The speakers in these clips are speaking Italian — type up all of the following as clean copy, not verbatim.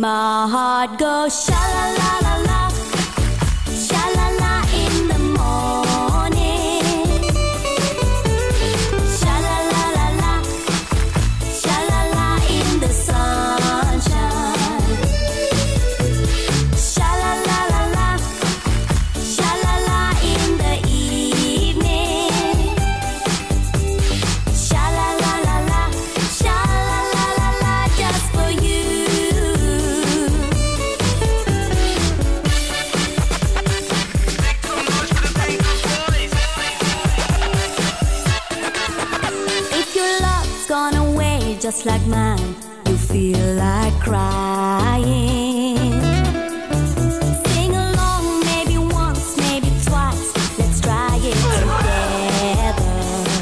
My heart goes sha la la la la, sha la la in the morning. Sha la la la la, sha la la in the sunshine. Sha la la la la, sha la la in the evening. Sha la la la la, sha la la la la, just for you. If your love's gone away just like mine, you feel like crying. Sing along, maybe once, maybe twice. Let's try it together.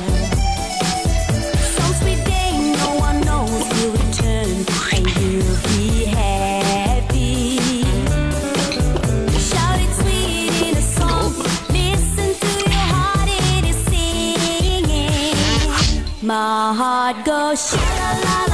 Some sweet day, no one knows you'll return, and you'll be happy. Shout it sweet in a song. Listen to your heart, it is singing. My heart goes sha la la